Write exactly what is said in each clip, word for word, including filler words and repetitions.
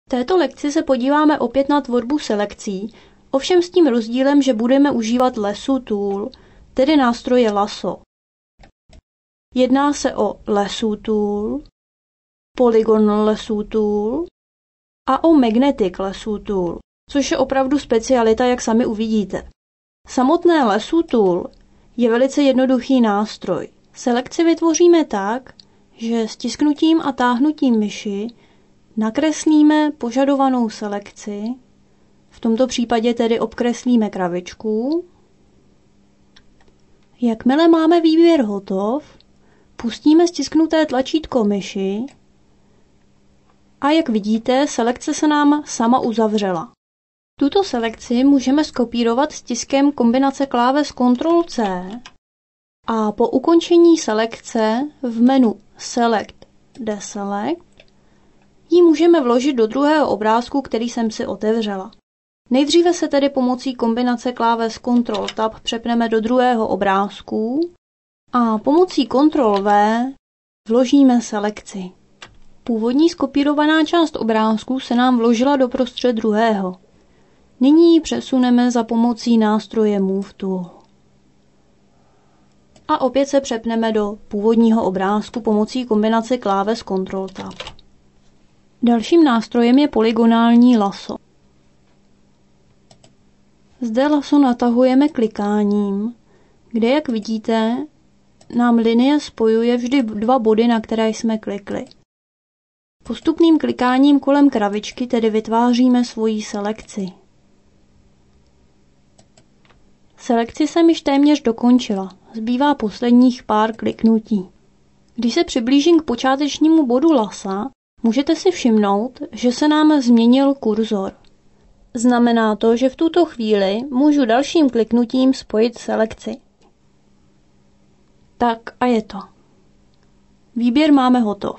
V této lekci se podíváme opět na tvorbu selekcí, ovšem s tím rozdílem, že budeme užívat lasso tool, tedy nástroje lasso. Jedná se o lasso tool, polygon lasso tool a o magnetic lasso tool, což je opravdu specialita, jak sami uvidíte. Samotné lasso tool je velice jednoduchý nástroj. Selekci vytvoříme tak, že stisknutím a táhnutím myši nakreslíme požadovanou selekci, v tomto případě tedy obkreslíme kravičku. Jakmile máme výběr hotov, pustíme stisknuté tlačítko myši a jak vidíte, selekce se nám sama uzavřela. Tuto selekci můžeme skopírovat stiskem kombinace kláves kontrol C a po ukončení selekce v menu Select Deselect ji můžeme vložit do druhého obrázku, který jsem si otevřela. Nejdříve se tedy pomocí kombinace kláves kontrol Tab přepneme do druhého obrázku a pomocí kontrol V vložíme selekci. Původní skopírovaná část obrázku se nám vložila do prostřed druhého. Nyní ji přesuneme za pomocí nástroje Move Tool. A opět se přepneme do původního obrázku pomocí kombinace kláves kontrol Tab. Dalším nástrojem je polygonální lasso. Zde lasso natahujeme klikáním, kde, jak vidíte, nám linie spojuje vždy dva body, na které jsme klikli. Postupným klikáním kolem kravičky tedy vytváříme svoji selekci. Selekci jsem již téměř dokončila, zbývá posledních pár kliknutí. Když se přiblížím k počátečnímu bodu lasa, můžete si všimnout, že se nám změnil kurzor. Znamená to, že v tuto chvíli můžu dalším kliknutím spojit selekci. Tak a je to. Výběr máme hotov.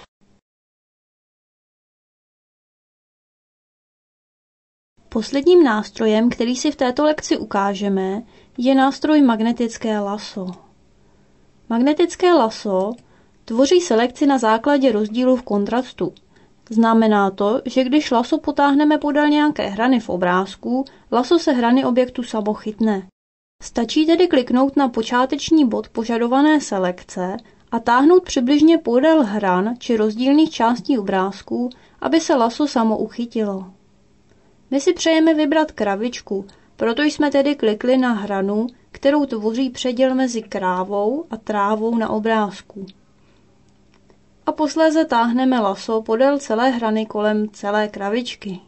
Posledním nástrojem, který si v této lekci ukážeme, je nástroj magnetické lasso. Magnetické lasso tvoří selekci na základě rozdílu v kontrastu. Znamená to, že když laso potáhneme podél nějaké hrany v obrázku, laso se hrany objektu samo chytne. Stačí tedy kliknout na počáteční bod požadované selekce a táhnout přibližně podél hran či rozdílných částí obrázku, aby se laso samo uchytilo. My si přejeme vybrat kravičku, proto jsme tedy klikli na hranu, kterou tvoří předěl mezi krávou a trávou na obrázku. A posléze táhneme laso podél celé hrany kolem celé kravičky.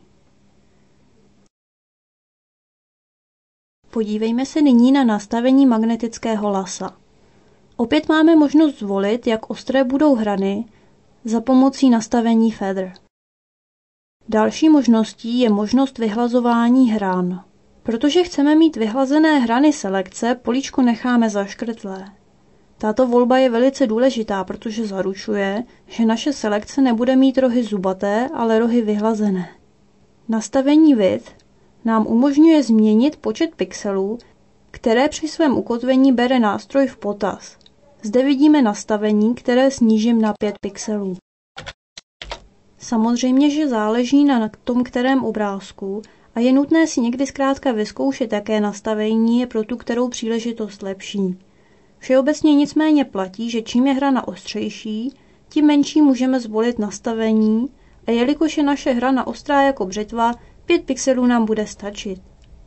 Podívejme se nyní na nastavení magnetického lasa. Opět máme možnost zvolit, jak ostré budou hrany za pomocí nastavení Feather. Další možností je možnost vyhlazování hran. Protože chceme mít vyhlazené hrany selekce, políčko necháme zaškrtlé. Tato volba je velice důležitá, protože zaručuje, že naše selekce nebude mít rohy zubaté, ale rohy vyhlazené. Nastavení Width nám umožňuje změnit počet pixelů, které při svém ukotvení bere nástroj v potaz. Zde vidíme nastavení, které snížím na pět pixelů. Samozřejmě, že záleží na tom, kterém obrázku a je nutné si někdy zkrátka vyzkoušet, jaké nastavení je pro tu kterou příležitost lepší. Všeobecně nicméně platí, že čím je hrana ostřejší, tím menší můžeme zvolit nastavení a jelikož je naše hrana ostrá jako břitva, pět pixelů nám bude stačit.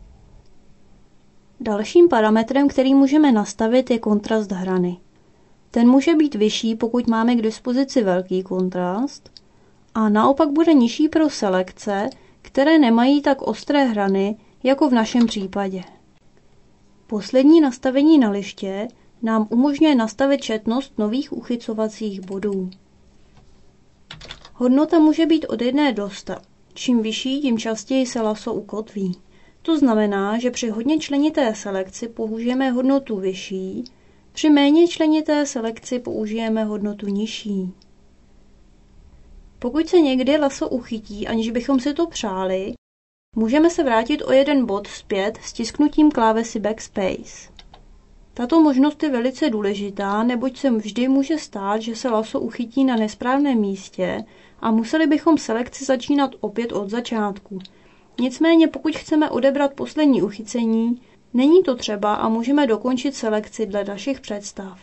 Dalším parametrem, který můžeme nastavit, je kontrast hrany. Ten může být vyšší, pokud máme k dispozici velký kontrast, a naopak bude nižší pro selekce, které nemají tak ostré hrany, jako v našem případě. Poslední nastavení na liště nám umožňuje nastavit četnost nových uchycovacích bodů. Hodnota může být od jedné do sta. Čím vyšší, tím častěji se laso ukotví. To znamená, že při hodně členité selekci použijeme hodnotu vyšší, při méně členité selekci použijeme hodnotu nižší. Pokud se někdy laso uchytí, aniž bychom si to přáli, můžeme se vrátit o jeden bod zpět stisknutím klávesy Backspace. Tato možnost je velice důležitá, neboť se vždy může stát, že se laso uchytí na nesprávném místě a museli bychom selekci začínat opět od začátku. Nicméně pokud chceme odebrat poslední uchycení, není to třeba a můžeme dokončit selekci dle našich představ.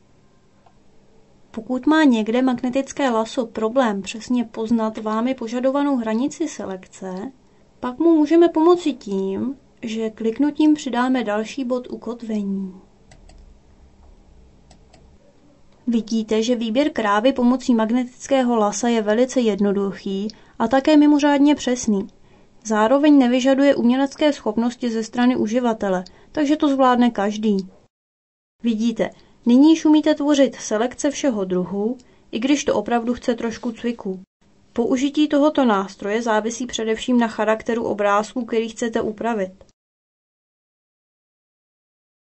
Pokud má někde magnetické laso problém přesně poznat vámi požadovanou hranici selekce, pak mu můžeme pomoci tím, že kliknutím přidáme další bod ukotvení. Vidíte, že výběr krávy pomocí magnetického lasa je velice jednoduchý a také mimořádně přesný. Zároveň nevyžaduje umělecké schopnosti ze strany uživatele, takže to zvládne každý. Vidíte, nyní již umíte tvořit selekce všeho druhu, i když to opravdu chce trošku cviku. Použití tohoto nástroje závisí především na charakteru obrázku, který chcete upravit.